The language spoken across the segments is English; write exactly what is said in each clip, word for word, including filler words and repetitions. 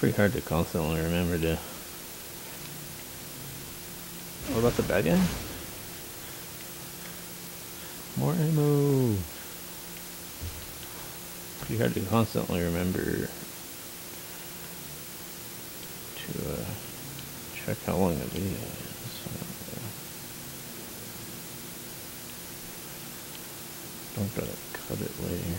pretty hard to constantly remember to... What about the bad guy? More ammo! Pretty hard to constantly remember to uh, check how long the video is. Don't gotta cut it later.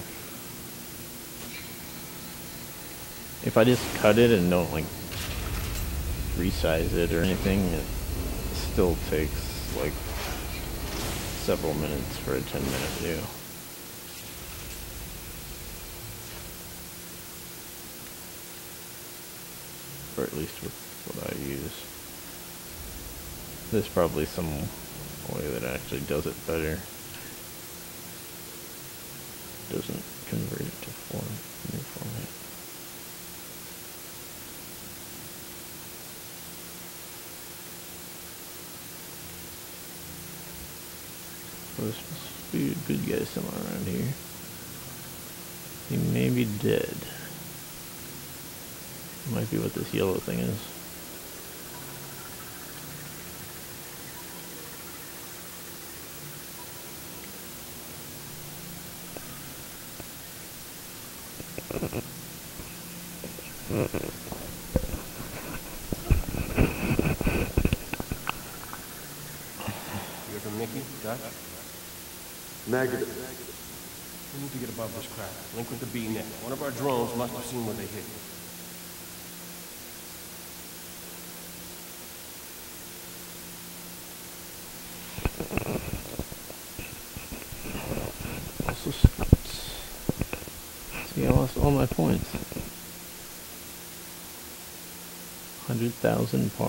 If I just cut it and don't like resize it or anything, it still takes like several minutes for a ten minute video. Or at least with what I use. There's probably some way that actually does it better. Doesn't convert it to form, new format. Well, there's supposed to be a good guy somewhere around here. He may be dead. Might be what this yellow thing is. You're from Mickey? Dutch? Negative. We need to get above this crap. Link with the B net. One of our drones must have seen where they hit. Also, see, I lost all my points. one hundred thousand par.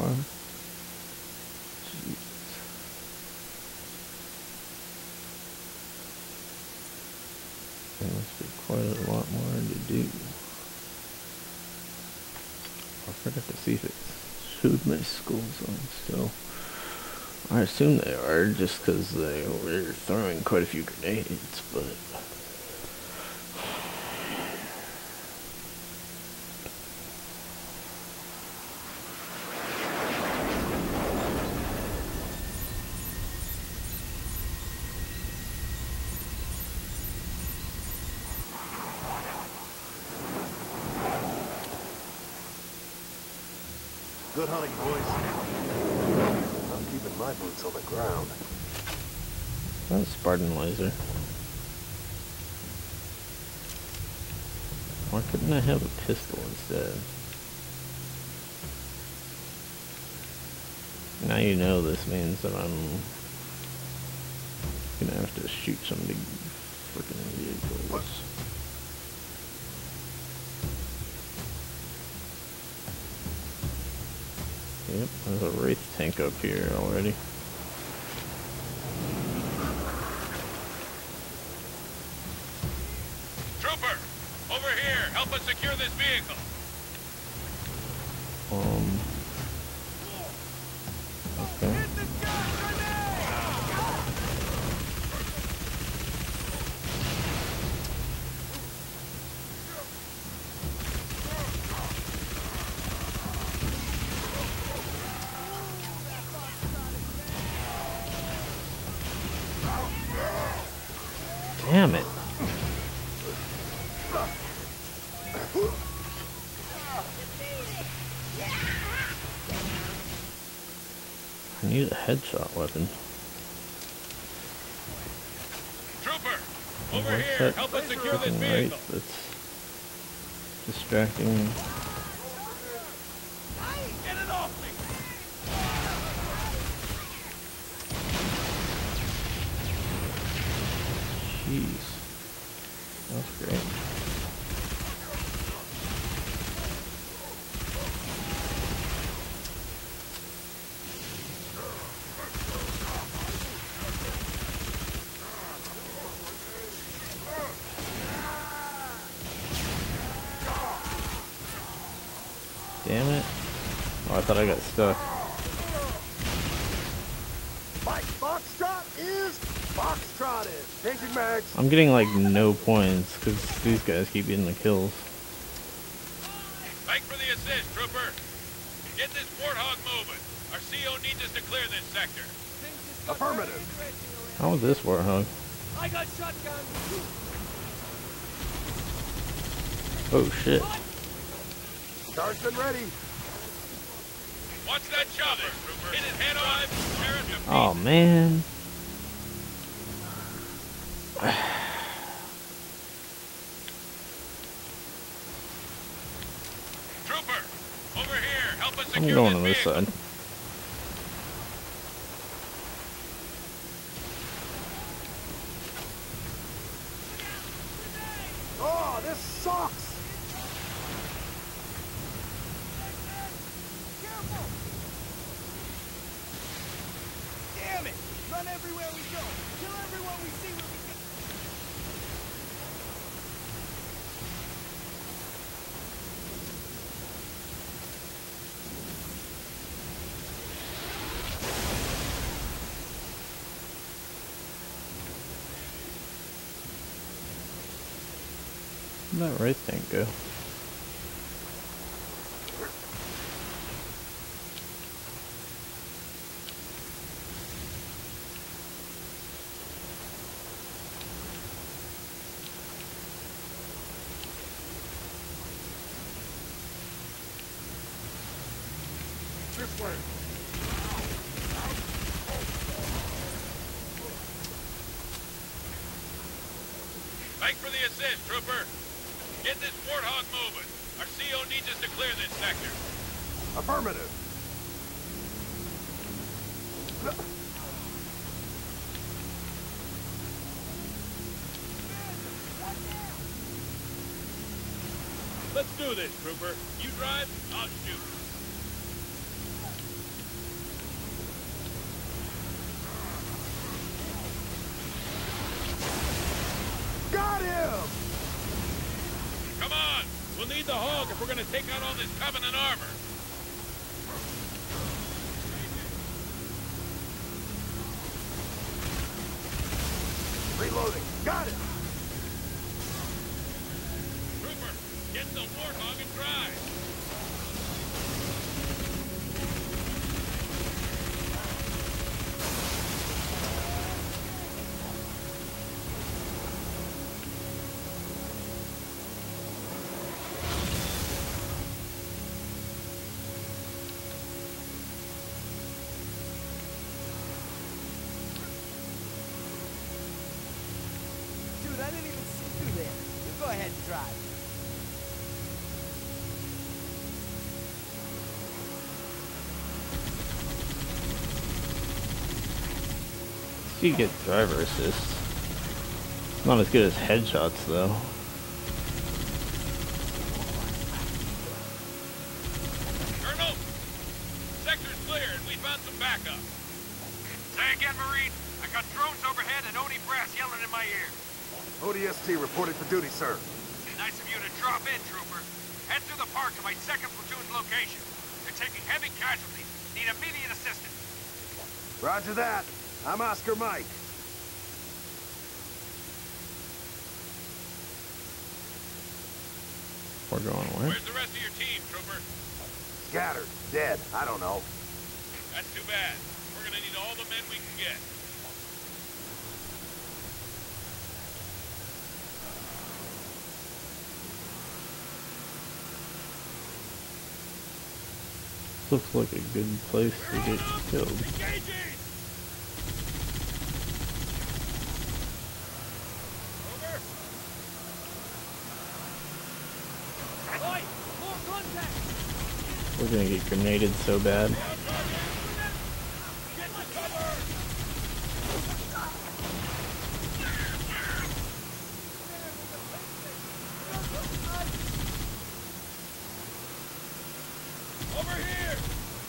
Jeez. There must be quite a lot more to do. I forgot to see if it showed my school zone still. I assume they are just because they were throwing quite a few grenades, but... Good hunting, boys. I'm keeping my boots on the ground. That was Spartan laser. Why couldn't I have a pistol instead? Now you know this means that I'm gonna have to shoot some big freaking vehicles. Yep, there's a Wraith tank up here already. Trooper! Over here! Help us secure this vehicle! Um... Okay. Damn it. I need a headshot weapon. Trooper! Over What's here! that Help us secure this freaking vehicle! Wraith that's distracting me? Get it off me! Jeez. That's great. Damn it. Oh, I thought I got stuck. My foxtrot is foxtrotted. Changing mags. I'm getting like no points because these guys keep getting the kills. I Thanks for the assist, Trooper. Get this warthog moving. Our C O needs us to clear this sector. Affirmative. How was this warthog? I got shotgun. Oh shit. Charged and ready. Watch that chopper. Hit it head on. Tear it to pieces. Oh man. Trooper, over here. Help us I'm secure going on this this vehicle. side. Oh, this sucks. Damn it! Run everywhere we go. Kill everyone we see when we get. Where'd that right thing go? This way. Thanks for the assist, Trooper. Get this warthog moving. Our C O needs us to clear this sector. Affirmative. Let's do this, Trooper. You drive, I'll shoot. Got him! Come on. We'll need the hog if we're going to take out all this Covenant armor. Reloading. Got it! Trooper, get the warthog and drive. Dude, I didn't even see through there. You go ahead and drive. You get driver assist. Not as good as headshots though. Colonel, sector's clear and we found some backup. Say again, Marine. I got drones overhead and Oni brass yelling in my ear. O D S T reporting for duty, sir. Nice of you to drop in, Trooper. Head through the park to my second platoon's location. They're taking heavy casualties. Need immediate assistance. Roger that. I'm Oscar Mike. We're going where? Where's the rest of your team, Trooper? Scattered. Dead. I don't know. That's too bad. We're gonna need all the men we can get. Looks like a good place to get killed. Engaging! Over. Oi! More contact! We're gonna get grenaded so bad. Get my cover! Over here!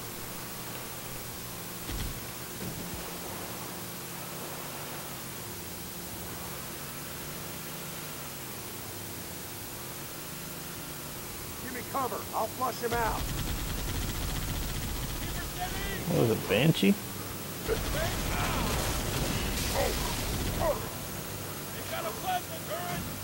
Give me cover. I'll flush him out. What was it, Banshee? They got a plasma turret!